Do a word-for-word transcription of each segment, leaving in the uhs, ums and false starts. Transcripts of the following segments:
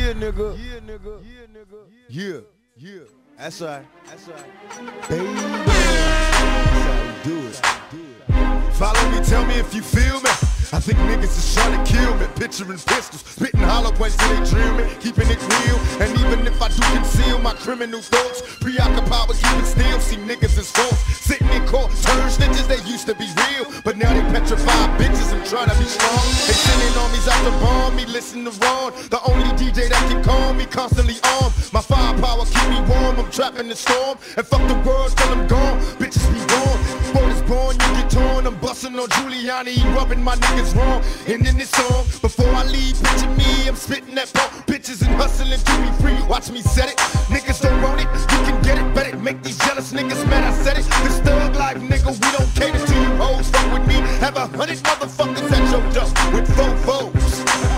Yeah, nigga. Yeah, nigga. Yeah, nigga. Yeah, yeah. That's right. That's right. Baby. That's how we do it. Follow me, tell me if you feel me. I think niggas is trying to kill me. Picturing pistols, spitting hollow points till they drill me. Keeping it real, and even if I do conceal my criminal thoughts, preoccupied with keeping still, see niggas as false. Sitting in court, turn snitches, they used to be real, but now they petrified bitches and trying to be strong. They sending armies out to bomb me, listen to Ron, the only D J that can calm me, constantly armed. My firepower keep me warm, I'm trapped in the storm, and fuck the world till I'm gone. Bitches be born, word is born, you get torn. I'm busting on Giuliani, he rubbing my niggas wrong. And in this song, before I leave, picture me, I'm spitting that pump. Bitches and hustling to be free, watch me set it. Niggas don't want it, you can get it, bet it. Make these jealous niggas mad, I said it. This thug life, nigga, we don't cater to you hoes. Fuck with me, have a hundred motherfuckers at your door with four foes.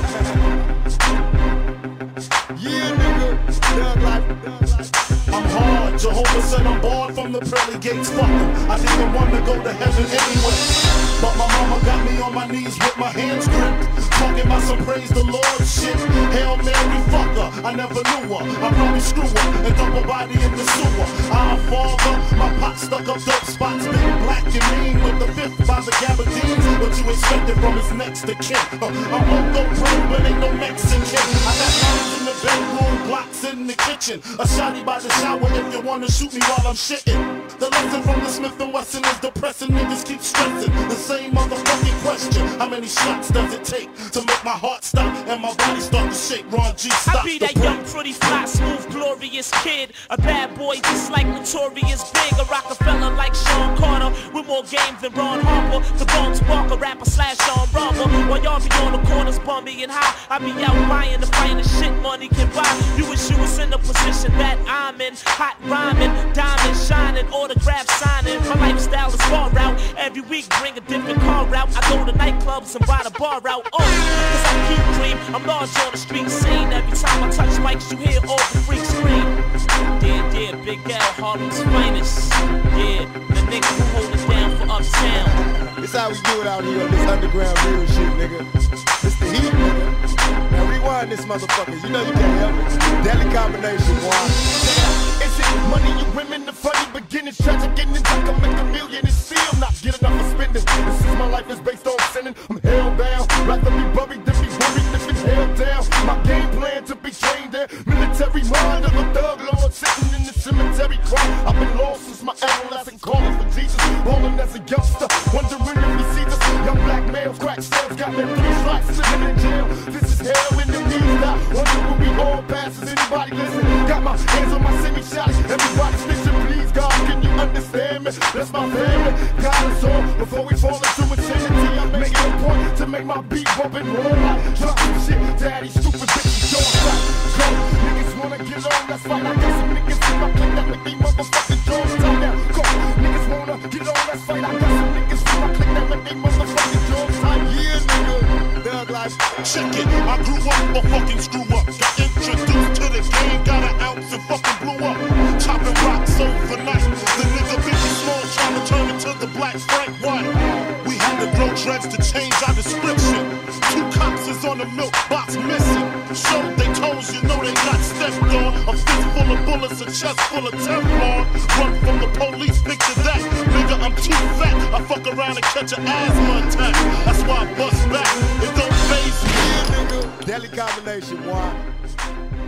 Yeah, nigga, thug life, thug life. I'm hard, Jehovah said I'm barred from the pearly gates, fuck em. I didn't want to go to heaven anyway, but my mama got me on my knees with my hands gripped, talking about some praise the Lord shit. Hail Mary, fuck her, I never knew her. I probably screw her and dump her body in the sewer. Our father, my pot stuck up dope spots, big black and mean with the fifth by the gabardines. What you expected from his next to kin? Uh, I'm loco brave, but ain't no Mexican. I got lines in the bedroom, blocks in the kitchen, a shotty by the shower if you wanna shoot me while I'm shitting. The lesson from the Smith and Wesson is depressing. Niggas keep stressing the same motherfucking question. How many shots does it take to make my heart stop and my body start to shake? Ron G, stop. I be that young, pretty, fly, smooth, glorious kid. A bad boy just like Notorious Big. A Rockefeller like Sean Carter with more game than Ron Harper. The Bones Walker, rapper slash Sean Robber. While y'all be on the corners bumpy and high, I be out buying the finest shit money can buy. You wish you was in the position that I'm in. Hot rhyming, diamond shining, autograph signing. My lifestyle is far out. Every week bring a different car out. I go to nightclubs and buy the bar out. Oh, cause I keep dream. I'm large on the street scene. Every time I touch mics, you hear all the freaks scream. Yeah, yeah, Big L, Harlem's finest. Yeah, the nigga who hold it down for uptown. This how we do it out here on this underground real shit, nigga. It's the heat, nigga. Now rewind this motherfucker. You know you can't help it. Deadly combination, boy. Is it money, you women, the funny beginnings, tragic endings? I can make a million and still not get enough for spending. This is my life is based on sinning. I'm hellbound, rather be buried than be worried, living hell down. My game plan to be trained there. Military mind of a thug lord sitting in the cemetery crying. I've been lost since my adolescent, calling for Jesus. Rolling as a youngster, wondering if he sees us. Young black males, crack sales, got me three strikes, living in jail. This is hell in the knees now. Wonder when we all pass. Is anybody listen? Got my hands on my semi shots. Everybody snitching, please God, can you understand me? That's my family. God is on before we fall into insanity. I'm making a point to make my beat bump and roll. Like drop some shit, daddy, stupid bitches, don't stop. Go, niggas wanna get on, that's right. I got some niggas in my clique that make me motherfucking jaws tight now. Go, niggas wanna get on, that's right. I got some niggas in my clique that make me motherfucking jaws tight. Yeah, nigga, thug life. Check it, I grew up a fucking screw up. Got introduced to the game, got an ounce and fucking blew up. Chopping rocks overnight. The nigga Biggie Small trying to turn into the Black Frank White. We had to grow dreads to change our description. Two cops is on the milk box missing. Showed they toes, you know they got stepped on. A fist full of bullets, a chest full of Teflon. Run from the police, picture that. Nigga, I'm too fat. I fuck around and catch an asthma attack. That's why I bust back. It don't faze me. Yeah, nigga. Deadly combination, boy.